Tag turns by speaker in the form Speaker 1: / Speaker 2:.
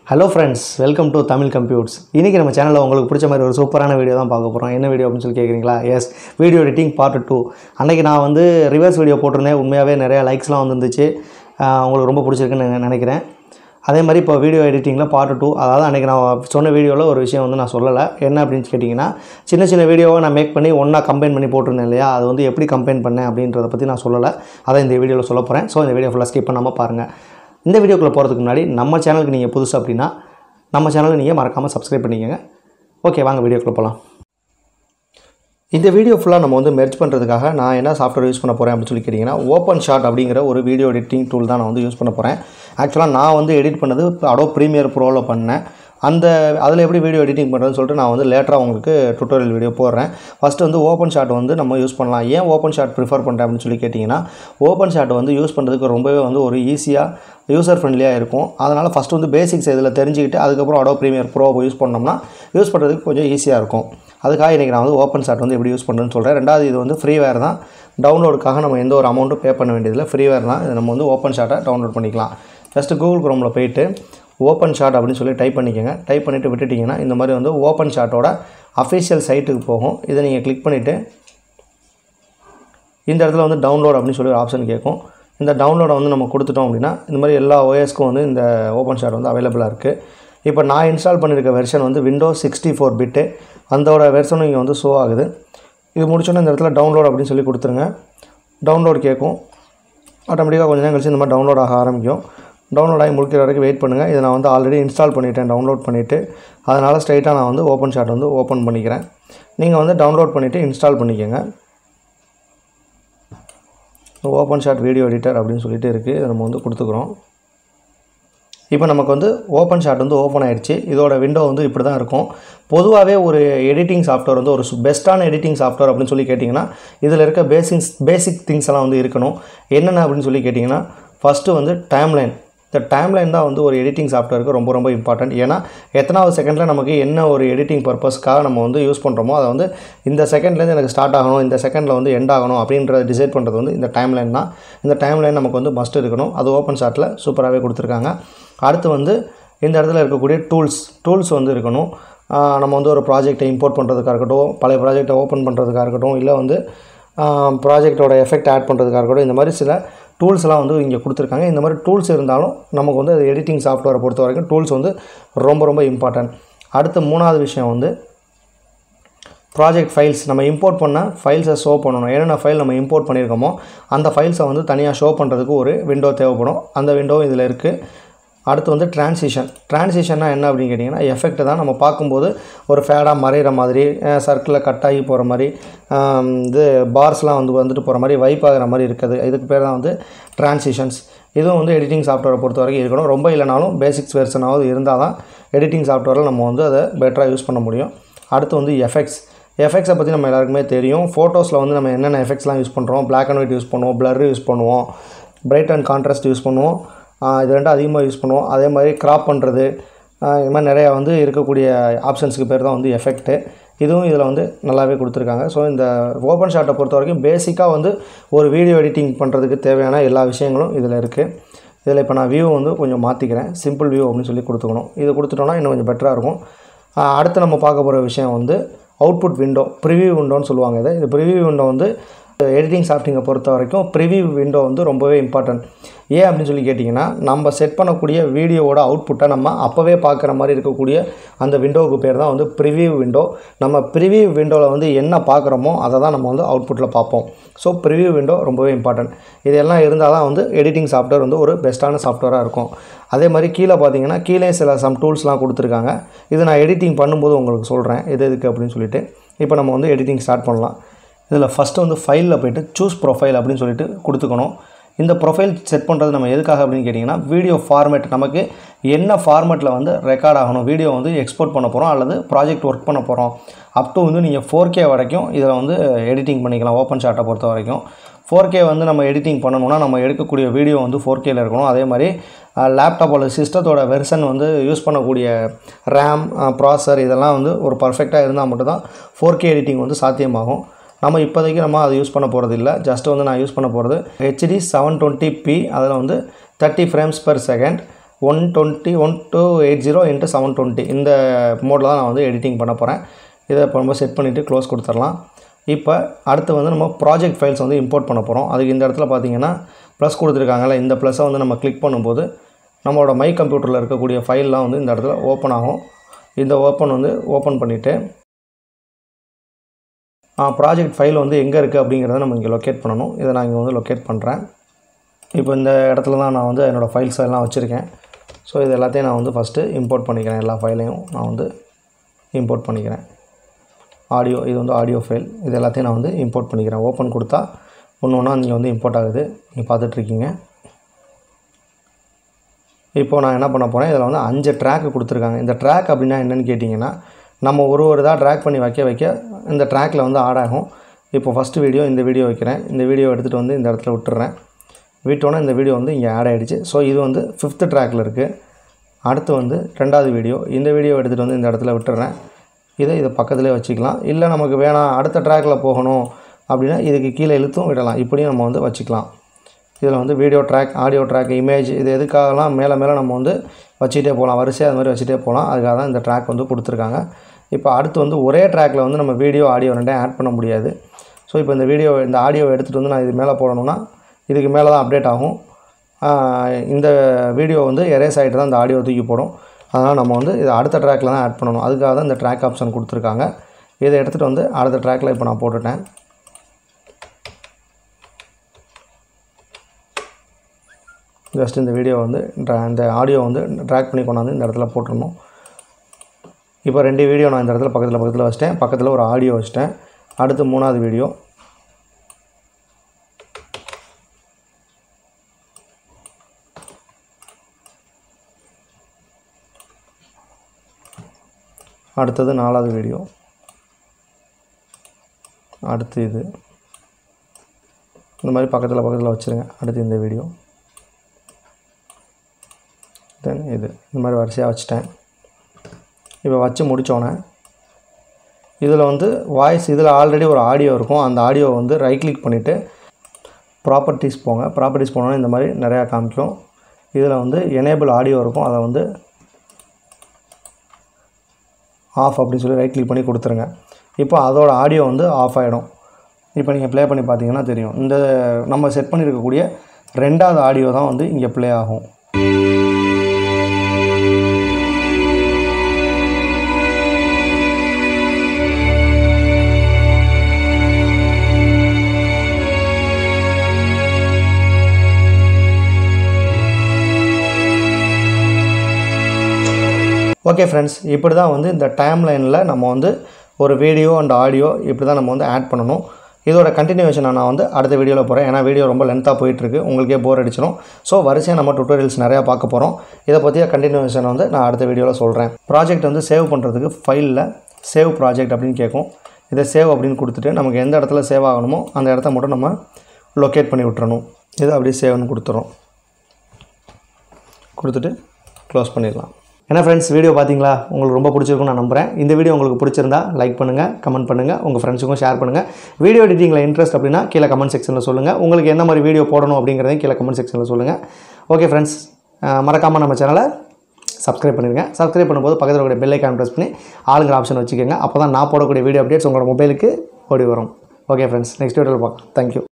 Speaker 1: Hello friends, welcome to Tamil Computers. இன்னைக்கு நம்ம சேனல்ல உங்களுக்கு பிடிச்ச மாதிரி ஒரு சூப்பரான வீடியோ தான் பார்க்க போறோம். என்ன வீடியோ அப்படினு சொல்லி கேக்குறீங்களா? Yes, video editing part 2. அன்னைக்கு நான் வந்து ரிவர்ஸ் வீடியோ போட்டுருந்தேன். உண்மையாவே நிறைய லைக்ஸ்லாம் வந்துருந்துச்சு. உங்களுக்கு ரொம்ப பிடிச்சிருக்குன்னு நினைக்கிறேன். அதே மாதிரி இப்போ வீடியோ எடிட்டிங்ல பார்ட் 2, அதாவது அன்னைக்கு நான் சொன்ன வீடியோல ஒரு விஷயம் வந்து நான் சொல்லல. என்ன அப்படினு கேட்டிங்கனா, சின்ன வீடியோவை நான் மேக் பண்ணி ஒண்ணா கம்பைன் பண்ணி போட்டுருந்தேன் இல்லையா? அது வந்து எப்படி கம்பைன் பண்ணேன் அப்படின்றத பத்தி நான் சொல்லல. அத இந்த வீடியோல சொல்லப் போறேன். சோ இந்த வீடியோ ஃபுல்லா ஸ்கிப் பண்ணாம பாருங்க. இந்த வீடியோக்குள்ள போறதுக்கு முன்னாடி நம்ம சேனலுக்கு நீங்க புதுசு அப்படினா நம்ம சேனலை நீங்க மறக்காம Subscribe பண்ணிக்கங்க. ஓகே, வாங்க வீடியோக்குள்ள போலாம். இந்த வீடியோ ஃபுல்லா நம்ம வந்து மெர்ஜ் பண்றதுக்காக நான் என்ன சாஃப்ட்வேர் யூஸ் பண்ண போறேன் அப்படி சொல்லி கேட்டிங்கனா, openshot அப்படிங்கற ஒரு வீடியோ எடிட்டிங் டூல் தான் நான் வந்து யூஸ் பண்ண போறேன். ஆக்சுவலா நான் வந்து எடிட் பண்ணது Adobe Premiere Proல பண்ணேன். அதில் எப்படி வீடியோ எடிட்டிங் பண்ணுறதுன்னு சொல்லிட்டு நான் வந்து லேட்டராக உங்களுக்கு டுட்டோரியல் வீடியோ போடுறேன். ஃபஸ்ட்டு வந்து openshot வந்து நம்ம யூஸ் பண்ணலாம். ஏன் openshot ப்ரிஃபர் பண்ணுறேன் அப்படின்னு சொல்லி கேட்டிங்கன்னா, openshot வந்து யூஸ் பண்ணுறதுக்கு ரொம்பவே வந்து ஒரு ஈஸியாக யூசர் ஃப்ரெண்ட்லியாக இருக்கும். அதனால் ஃபஸ்ட்டு வந்து பேசிக்ஸ் இதில் தெரிஞ்சுக்கிட்டு அதுக்கப்புறம் Adobe Premiere Pro யூஸ் பண்ணோம்னா யூஸ் பண்ணுறதுக்கு கொஞ்சம் ஈஸியாக இருக்கும். அதுக்காக இன்றைக்கி நான் வந்து openshot வந்து எப்படி யூஸ் பண்ணுறதுன்னு சொல்கிறேன். ரெண்டாவது, இது வந்து ஃப்ரீவேர் தான். டவுன்லோடுக்காக நம்ம எந்த ஒரு அமௌண்ட்டும் பே பண்ண வேண்டியதில்லை. ஃப்ரீவேர் தான். இது நம்ம வந்து openshot டவுன்லோட் பண்ணிக்கலாம். ஜஸ்ட்டு Google Chromeல போயிட்டு openshot அப்படின்னு சொல்லி டைப் பண்ணிக்கங்க. டைப் பண்ணிவிட்டு விட்டுட்டிங்கன்னா இந்த மாதிரி வந்து openshotோட அஃபிஷியல் சைட்டுக்கு போகும். இதை நீங்கள் கிளிக் பண்ணிவிட்டு இந்த இடத்துல வந்து டவுன்லோட் அப்படின்னு சொல்லி ஒரு ஆப்ஷன் கேட்கும். இந்த டவுன்லோடை வந்து நம்ம கொடுத்துட்டோம் அப்படின்னா இந்த மாதிரி எல்லா OSக்கும் வந்து இந்த openshot வந்து அவைலபிளாக இருக்குது. இப்போ நான் இன்ஸ்டால் பண்ணியிருக்க வெர்ஷன் வந்து Windows 64 பிட்டு. அதோட வெர்ஷனும் இங்கே வந்து ஷோ ஆகுது. இது முடிச்சோன்னே இந்த இடத்துல டவுன்லோட் அப்படின்னு சொல்லி கொடுத்துருங்க. டவுன்லோட் கேட்கும். ஆட்டோமேட்டிக்காக கொஞ்சம் நேரம் கழிச்சு இந்த மாதிரி டவுன்லோட் ஆக ஆரம்பிக்கும். டவுன்லோட் ஆகி முடிக்கிற வரைக்கும் வெயிட் பண்ணுங்கள். இதை நான் வந்து ஆல்ரெடி இன்ஸ்டால் பண்ணிட்டேன் டவுன்லோட் பண்ணிவிட்டு. அதனால் ஸ்ட்ரைட்டாக நான் வந்து openshot வந்து ஓப்பன் பண்ணிக்கிறேன். நீங்கள் வந்து டவுன்லோட் பண்ணிவிட்டு இன்ஸ்டால் பண்ணிக்கோங்க. openshot வீடியோ எடிட்டர் அப்படின்னு சொல்லிட்டு இருக்குது. இதை நம்ம வந்து கொடுத்துக்கிறோம். இப்போ நமக்கு வந்து openshot வந்து ஓப்பன் ஆயிடுச்சு. இதோட விண்டோ வந்து இப்படி தான் இருக்கும். பொதுவாகவே ஒரு எடிட்டிங் சாஃப்ட்வேர் வந்து ஒரு பெஸ்ட்டான எடிட்டிங் சாஃப்ட்வேர் அப்படின்னு சொல்லி கேட்டிங்கன்னா, இதில் இருக்க பேசிக் திங்ஸ் எல்லாம் வந்து இருக்கணும். என்னென்ன அப்படின்னு சொல்லி கேட்டிங்கன்னா, ஃபஸ்ட்டு வந்து டைம்லைன். இந்த டைம்லைன் தான் வந்து ஒரு எடிட்டிங் சாஃப்ட்வேருக்கு ரொம்ப இம்பார்ட்டன்ட். ஏன்னா எத்தனாவது செகண்டில் நமக்கு என்ன ஒரு எடிட்டிங் பர்பஸ்க்காக நம்ம வந்து யூஸ் பண்ணுறோமோ அதை வந்து இந்த செகண்ட்லேருந்து எனக்கு ஸ்டார்ட் ஆகணும், இந்த செகண்டில் வந்து எண்ட் ஆகணும் அப்படின்றத டிசைட் பண்ணுறது வந்து இந்த டைம்லைன் தான். இந்த டைம்லைன் நமக்கு வந்து மஸ்ட் இருக்கணும். அது openshotல சூப்பராகவே கொடுத்துருக்காங்க. அடுத்து வந்து இந்த இடத்துல இருக்கக்கூடிய டூல்ஸ் வந்து இருக்கணும். நம்ம வந்து ஒரு ப்ராஜெக்டை இம்போர்ட் பண்ணுறதுக்காக இருக்கட்டும், பழைய ப்ராஜெக்டை ஓப்பன் பண்ணுறதுக்காக இருக்கட்டும், இல்லை வந்து ப்ராஜெக்டோட எஃபெக்ட் ஆட் பண்ணுறதுக்காக இருக்கட்டும், இந்த மாதிரி சில டூல்ஸ்லாம் வந்து இங்கே கொடுத்துருக்காங்க. இந்த மாதிரி டூல்ஸ் இருந்தாலும் நமக்கு வந்து அது எடிட்டிங் சாஃப்ட்வேரை பொறுத்த வரைக்கும் டூல்ஸ் வந்து ரொம்ப இம்பார்ட்டன்ட். அடுத்து மூணாவது விஷயம் வந்து ப்ராஜெக்ட் ஃபைல்ஸ். நம்ம இம்போர்ட் பண்ண ஃபைல்ஸை ஷோ பண்ணணும். என்னென்ன ஃபைல் நம்ம இம்போர்ட் பண்ணியிருக்கோமோ அந்த ஃபைல்ஸை வந்து தனியாக ஷோ பண்ணுறதுக்கு ஒரு விண்டோ தேவைப்படும். அந்த விண்டோ இதில் இருக்குது. அடுத்து வந்து ட்ரான்சிஷன்னா என்ன அப்படின்னு கேட்டிங்கன்னா, எஃபெக்ட் தான். நம்ம பார்க்கும்போது ஒரு ஃபேடாக மறைகிற மாதிரி, சர்க்கிளில் கட் ஆகி போகிற மாதிரி, இது பார்ஸ்லாம் வந்துட்டு போகிற மாதிரி, வைப் ஆகிற மாதிரி இருக்குது. இதுக்கு பேர் தான் வந்து ட்ரான்சிஷன்ஸ். இதுவும் வந்து எடிட்டிங் சாஃப்ட்வேரை பொறுத்த வரைக்கும் இருக்கணும். ரொம்ப இல்லைனாலும் பேசிக்ஸ் வெர்ஷனாவது இருந்தால் தான் எடிட்டிங் சாஃப்ட்வேரில் நம்ம வந்து அதை பெட்டராக யூஸ் பண்ண முடியும். அடுத்து வந்து எஃபெக்ட்ஸை பற்றி நம்ம எல்லாருக்குமே தெரியும். ஃபோட்டோஸில் வந்து நம்ம என்னென்ன எஃபெக்ட்ஸ்லாம் யூஸ் பண்ணுறோம். பிளாக் அண்ட் ஒயிட் யூஸ் பண்ணுவோம், பிளர் யூஸ் பண்ணுவோம், பிரைட் அண்ட் கான்ட்ராஸ்ட் யூஸ் பண்ணுவோம். இது ரெண்டும் அதிகமாக யூஸ் பண்ணுவோம். அதே மாதிரி கிராப் பண்ணுறது, இது மாதிரி நிறையா வந்து இருக்கக்கூடிய ஆப்ஷன்ஸுக்கு பேர் தான் வந்து எஃபெக்ட்டு. இதுவும் இதில் வந்து நல்லாவே கொடுத்துருக்காங்க. ஸோ இந்த openshotஐ பொறுத்த வரைக்கும் பேசிக்காக வந்து ஒரு வீடியோ எடிட்டிங் பண்ணுறதுக்கு தேவையான எல்லா விஷயங்களும் இதில் இருக்குது. இதில் இப்போ நான் வியூ வந்து கொஞ்சம் மாற்றிக்கிறேன். சிம்பிள் வியூ அப்படின்னு சொல்லி கொடுத்துக்கணும். இது கொடுத்துட்டோன்னா இன்னும் கொஞ்சம் பெட்டராக இருக்கும். அடுத்து நம்ம பார்க்க போகிற விஷயம் வந்து அவுட்புட் விண்டோ, ப்ரிவியூ விண்டோன்னு சொல்லுவாங்க. இது ப்ரிவியூ விண்டோ வந்து எடிட்டிங் சாஃப்ட்வேரை பொறுத்த வரைக்கும் ப்ரிவியூ விண்டோ வந்து ரொம்பவே இம்பார்ட்டன்ட். ஏன் அப்படின்னு சொல்லி கேட்டிங்கன்னா, நம்ம செட் பண்ணக்கூடிய வீடியோவோட அவுட்புட்டை நம்ம அப்போவே பார்க்குற மாதிரி இருக்கக்கூடிய அந்த விண்டோவுக்கு பேர் தான் வந்து ப்ரிவியூ விண்டோ. நம்ம ப்ரிவியூ விண்டோவில் வந்து என்ன பார்க்குறோமோ அதை தான் நம்ம வந்து அவுட்புட்டில் பார்ப்போம். ஸோ ப்ரிவியூ விண்டோ ரொம்பவே இம்பார்ட்டன்ட். இதெல்லாம் இருந்தால் தான் வந்து எடிட்டிங் சாஃப்ட்வேர் வந்து ஒரு பெஸ்ட்டான சாஃப்ட்வேராக இருக்கும். அதே மாதிரி கீழே பார்த்தீங்கன்னா கீழே சம் டூல்ஸ்லாம் கொடுத்துருக்காங்க. இது நான் எடிட்டிங் பண்ணும்போது உங்களுக்கு சொல்கிறேன் இது எதுக்கு அப்படின்னு சொல்லிட்டு. இப்போ நம்ம வந்து எடிட்டிங் ஸ்டார்ட் பண்ணலாம். இதில் ஃபஸ்ட்டு வந்து ஃபைலில் போய்ட்டு சூஸ் ப்ரொஃபைல் அப்படின்னு சொல்லிட்டு கொடுத்துக்கணும். இந்த ப்ரொஃபைல் செட் பண்ணுறது நம்ம எதுக்காக அப்படின்னு கேட்டிங்கன்னா, வீடியோ ஃபார்மேட் நமக்கு என்ன ஃபார்மேட்டில் வந்து ரெக்கார்ட் ஆகணும், வீடியோ வந்து எக்ஸ்போர்ட் பண்ண போகிறோம் அல்லது ப்ராஜெக்ட் ஒர்க் பண்ண போகிறோம், அப் டு வந்து நீங்கள் 4K வரைக்கும் இதில் வந்து எடிட்டிங் பண்ணிக்கலாம். openshotஐ பொறுத்த வரைக்கும் 4K வந்து நம்ம எடிட்டிங் பண்ணணும்னா நம்ம எடுக்கக்கூடிய வீடியோ வந்து 4Kயில் இருக்கணும். அதே மாதிரி லேப்டாப் அல்லது சிஸ்டத்தோட வெர்ஷன் வந்து யூஸ் பண்ணக்கூடிய ரேம், ப்ராசஸர் இதெல்லாம் வந்து ஒரு பர்ஃபெக்டாக இருந்தால் மட்டும்தான் 4K எடிட்டிங் வந்து சாத்தியமாகும். நம்ம இப்போதைக்கு நம்ம அதை யூஸ் பண்ண போகிறது இல்லை. ஜஸ்ட் வந்து நான் யூஸ் பண்ண போகிறது HD 720p. அதில் வந்து 30 frames per second. 120x720 இந்த மோடில் தான் நான் வந்து எடிட்டிங் பண்ண போகிறேன். இதை இப்போ நம்ம செட் பண்ணிவிட்டு க்ளோஸ் கொடுத்துடலாம். இப்போ அடுத்து வந்து நம்ம ப்ராஜெக்ட் ஃபைல்ஸ் வந்து இம்போர்ட் பண்ண போகிறோம். அதுக்கு இந்த இடத்துல பார்த்தீங்கன்னா ப்ளஸ் கொடுத்துருக்காங்கல்ல, இந்த ப்ளஸ்ஸை வந்து நம்ம கிளிக் பண்ணும்போது நம்மளோட மை கம்ப்யூட்டரில் இருக்கக்கூடிய ஃபைல்லாம் வந்து இந்த இடத்துல ஓப்பன் ஆகும். இந்த ஓப்பன் பண்ணிவிட்டு ப்ராஜெக்ட் ஃபைல் வந்து எங்கே இருக்குது அப்படிங்கிறத நம்ம இங்கே லொக்கேட் பண்ணணும். இதை நான் இங்கே வந்து லொக்கேட் பண்ணுறேன். இப்போ இந்த இடத்துல தான் நான் வந்து என்னோடய ஃபைல்ஸ் எல்லாம் வச்சுருக்கேன். ஸோ இது எல்லாத்தையும் நான் வந்து ஃபஸ்ட்டு இம்போர்ட் பண்ணிக்கிறேன். எல்லா ஃபைலையும் நான் வந்து இம்போர்ட் பண்ணிக்கிறேன். ஆடியோ, இது வந்து ஆடியோ ஃபைல், இது எல்லாத்தையும் நான் வந்து இம்போர்ட் பண்ணிக்கிறேன். ஓப்பன் கொடுத்தா ஒன்று ஒன்றா நீங்கள் வந்து இம்போர்ட் ஆகுது, நீங்கள் பார்த்துட்ருக்கீங்க. இப்போது நான் என்ன பண்ண போகிறேன், இதில் வந்து 5 ட்ராக்கு கொடுத்துருக்காங்க. இந்த ட்ராக் அப்படின்னா என்னென்னு கேட்டிங்கன்னா, நம்ம ஒரு இதாக ட்ராக் பண்ணி வைக்க இந்த ட்ராக்கில் வந்து ஆட் ஆகும். இப்போ ஃபஸ்ட்டு வீடியோ, இந்த வீடியோ வைக்கிறேன். இந்த வீடியோ எடுத்துகிட்டு வந்து இந்த இடத்துல விட்டுறேன். விட்டோன்னே இந்த வீடியோ வந்து இங்கே ஆட் ஆகிடுச்சு. ஸோ இது வந்து 5th ட்ராக்கில் இருக்குது. அடுத்து வந்து 2வது வீடியோ, இந்த வீடியோ எடுத்துகிட்டு வந்து இந்த இடத்துல விட்டுறேன். இதை பக்கத்துலேயே வச்சுக்கலாம். இல்லை நமக்கு வேணாம் அடுத்த ட்ராக்கில் போகணும் அப்படின்னா இதுக்கு கீழே இழுத்தும் விடலாம். இப்படியும் நம்ம வந்து வச்சுக்கலாம். இதில் வந்து video track, audio track, image, இது எதுக்காகலாம் மேலே நம்ம வந்து வச்சுட்டே போகலாம். வரிசையாக அது மாதிரி வச்சுட்டே போகலாம். அதுக்காக தான் இந்த ட்ராக் வந்து கொடுத்துருக்காங்க. இப்போ அடுத்து வந்து ஒரே ட்ராக்கில் வந்து நம்ம வீடியோ, ஆடியோ ரெண்டையும் ஆட் பண்ண முடியாது. ஸோ இப்போ இந்த ஆடியோவை எடுத்துகிட்டு வந்து நான் இது மேலே போடணும்னா இதுக்கு மேலே தான் அப்டேட் ஆகும். இந்த வீடியோ வந்து எரேஸ் ஆகிட்டு தான் இந்த ஆடியோ தூக்கி போடும். அதனால் நம்ம வந்து இதை அடுத்த ட்ராக்கில் தான் ஆட் பண்ணணும். அதுக்காக தான் இந்த ட்ராக் ஆப்ஷன் கொடுத்துருக்காங்க. இதை எடுத்துகிட்டு வந்து அடுத்த ட்ராக்கில் இப்போ நான் போட்டுட்டேன். ஜஸ்ட் இந்த வீடியோ வந்து இந்த ஆடியோ வந்து ட்ராக் பண்ணி கொண்டாந்து இந்த இடத்துல போட்டுடணும். இப்போ 2 வீடியோ நான் இந்த இடத்துல பக்கத்தில் வச்சிட்டேன். பக்கத்தில் ஒரு ஆடியோ வச்சிட்டேன். அடுத்து 3வது வீடியோ. அடுத்தது 4வது வீடியோ. அடுத்து இது. இந்த மாதிரி பக்கத்தில் வச்சுருங்க. அடுத்து இந்த வீடியோ, தென் இது, இந்த மாதிரி வரிசையாக வச்சுட்டேன். இப்போ வச்சு முடித்தோன்னே இதில் வந்து வாய்ஸ், இதில் ஆல்ரெடி ஒரு ஆடியோ இருக்கும். அந்த ஆடியோவை வந்து ரைட் கிளிக் பண்ணிவிட்டு ப்ராப்பர்ட்டிஸ் போங்க. ப்ராப்பர்ட்டிஸ் போனோன்னா இந்த மாதிரி நிறையா காமிக்கும். இதில் வந்து எனேபிள் ஆடியோ இருக்கும். அதை வந்து ஆஃப் அப்படின்னு சொல்லி ரைட் கிளிக் பண்ணி கொடுத்துருங்க. இப்போ அதோட ஆடியோ வந்து ஆஃப் ஆகிடும். இப்போ நீங்கள் ப்ளே பண்ணி பார்த்தீங்கன்னா தெரியும். இந்த நம்ம செட் பண்ணியிருக்கக்கூடிய 2வது ஆடியோ தான் வந்து இங்கே ப்ளே ஆகும். ஓகே ஃப்ரெண்ட்ஸ், இப்படி தான் வந்து இந்த டைம் லைனில் நம்ம வந்து ஒரு வீடியோ அண்ட் ஆடியோ இப்படி தான் நம்ம வந்து ஆட் பண்ணணும். இதோட கண்டினியூஷனை நான் வந்து அடுத்த வீடியோவில் போகிறேன். ஏன்னா வீடியோ ரொம்ப லென்த்தாக போயிட்டுருக்கு, உங்களுக்கே போர் அடிச்சிடும். ஸோ வரிசையாக நம்ம டுட்டோரியல்ஸ் நிறையா பார்க்க போகிறோம். இதை பற்றிய கண்டினியூஷனை வந்து நான் அடுத்த வீடியோவில் சொல்கிறேன். ப்ராஜெக்ட் வந்து சேவ் பண்ணுறதுக்கு ஃபைலில் சேவ் ப்ராஜெக்ட் அப்படின்னு கேட்கும். இதை சேவ் அப்படின்னு கொடுத்துட்டு நமக்கு எந்த இடத்துல சேவ் ஆகணுமோ அந்த இடத்த மட்டும் நம்ம லொக்கேட் பண்ணி விட்டுறணும். இதை அப்படியே சேவ்னு கொடுத்துட்டு க்ளோஸ் பண்ணிடலாம். என்ன ஃப்ரெண்ட்ஸ், வீடியோ பார்த்தீங்களா? உங்களுக்கு ரொம்ப பிடிச்சிருக்குன்னு நான் நம்புகிறேன். இந்த வீடியோ உங்களுக்கு பிடிச்சிருந்தா லைக் பண்ணுங்கள், கமெண்ட் பண்ணுங்கள், உங்கள் ஃப்ரெண்ட்ஸுக்கும் ஷேர் பண்ணுங்கள். வீடியோ எடிட்டிங்கில் இன்ட்ரெஸ்ட் அப்படின்னா கீழே கமெண்ட் செக்ஷனில் சொல்லுங்கள். உங்களுக்கு என்ன மாதிரி வீடியோ போடணும் அப்படிங்கிறதையும் கீழே கமெண்ட் செக்ஷனில் சொல்லுங்கள். ஓகே ஃப்ரெண்ட்ஸ், மறக்காமல் நம்ம சேனலை சப்ஸ்கிரைப் பண்ணிடுங்க. சப்ஸ்கிரைப் பண்ணும்போது பக்கத்தில் இருக்கிற பெல் ஐக்கான் ப்ரெஸ் பண்ணி ஆளுங்கிற ஆப்ஷன் வச்சுக்கோங்க. அப்போ தான் நான் போடக்கூடிய வீடியோ அப்டேட்ஸ் உங்களோட மொபைலுக்கு ஓடி வரும். ஓகே ஃப்ரெண்ட்ஸ், நெக்ஸ்ட் வீடியோவில் பார்க்கலாம். தேங்க்யூ.